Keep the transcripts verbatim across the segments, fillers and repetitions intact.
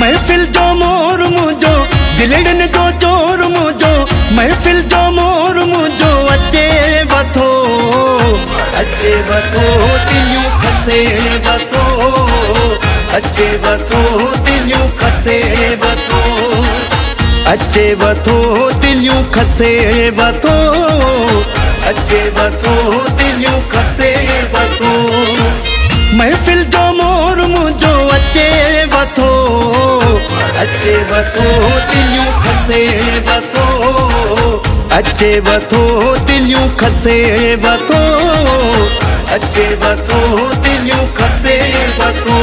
महफिल जो मोर मुझो दिलड़न जो चोर मुझो महफिल जो मोर मुझो अचे बथो अचे बथो दिलियूं खसे बथो अचे बथो दिलियूं खसे बथो अचे बथो दिलियूं खसे बथो अचे बथो दिलियूं खसे बथो महफिल जो मोर मुझो अचे बथो अचे बथो दिलियूं खसे बथो अचे बथो दिलियूं खसे बथो अचे बथो दिलियूं खसे बथो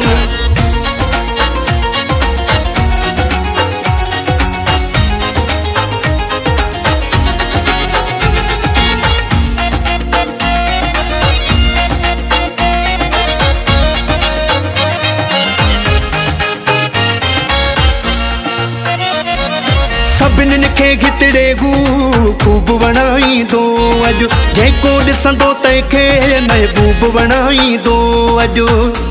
सभिनी खे घितड़े गू खूब वणाई दो अॼु जेको ॾिसंदो तंहिंखे महबूब वणाई दो अॼु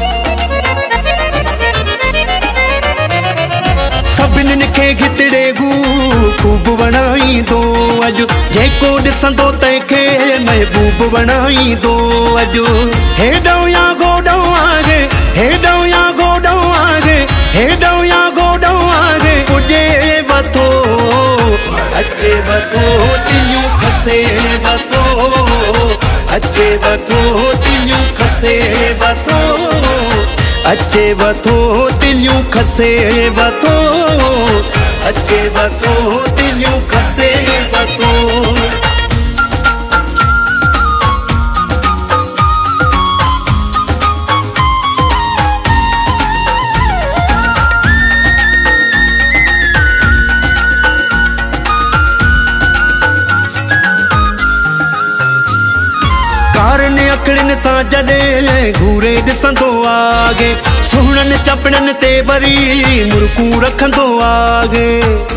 सभिनी खे घितड़े गू खूब वणाई दो अॼु जेको ॾिसंदो तंहिंखे महबूब वणाई दो अॼु हेॾो या गोॾो आहे हेॾो या गोॾो आहे हेॾो या गोॾो आहे पुॼे बथो अचे बथो दिलियूं खसे बथो अचे बथो दिलियूं खसे बथो अचे बथो दिलियूं खसे बथो अचे बथो दिलियूं खसे बथो कारने अखड़न सा जडे घूरे ॾिसंदो आगे सुहणन चपड़न ते वरी मुर्कूं रखंदो आगे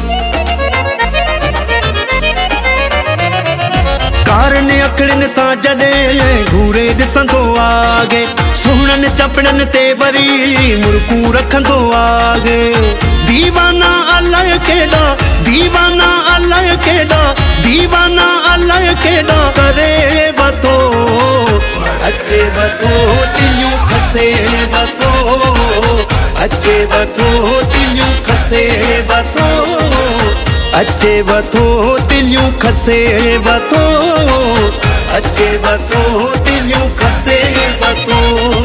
कारने अखड़न सा जडे घूरे ॾिसंदो आगे सुहणन चपड़न ते वरी मुर्कूं रखंदो आगे दीवाना अलाए केॾा दीवाना अलाए केॾा दीवाना अलाए केॾा करे बथो अचे बथो दिलियूं खसे बथो अचे बथो दिलियूं खसे बथो अचे बथो दिलियूं खसे बथो अचे बथो दिलियूं खसे बथो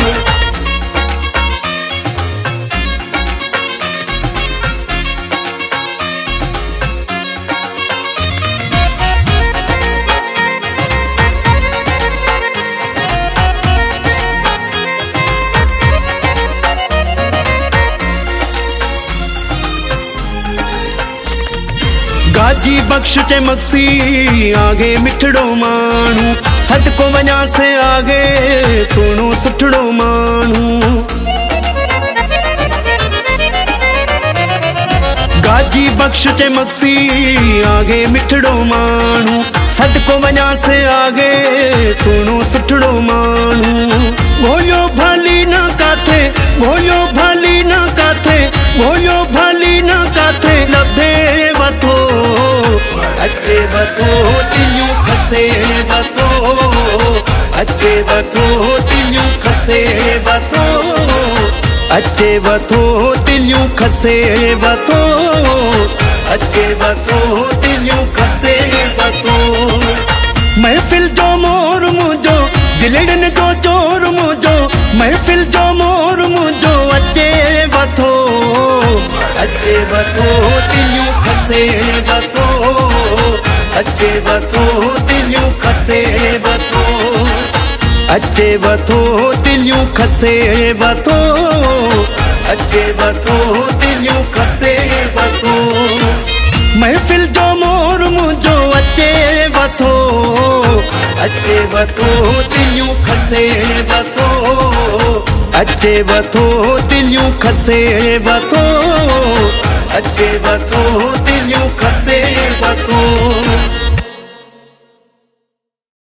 गाजी बख्श चे मक्सी आगे मिठड़ो मानू सट को वञा से आगे सोनो सुठड़ो मानू गाजी बख्श चे मक्सी आगे मिठड़ो मानू सट को वञा से आगे सोनो सुठड़ो मानू भोलियो भली ना काथे भोलियो भली ना काथे भोलियो भली ना काथे लभे बथो अचे बथो दिलियूं खसे बथो अचे बथो दिलियूं खसे बथो अचे बथो दिलियूं खसे बथो अचे बथो दिलियूं खसे बथो महफिल जो मोर मुझो दिलड़न जो चोर मुझो महफिल जो मोर मुझो अचे बथो अचे बथो दिलियूं खसे बथो अचे बथो दिलियूं खसे बथो अचे बथो दिलियूं खसे बथो अचे बथो दिलियूं खसे बथो महफिल जो मोर मुझो अचे बथो अचे बथो दिलियूं खसे बथो अचे बथो दिलियूं खसे बथो अचे बथो दिलियूं खसे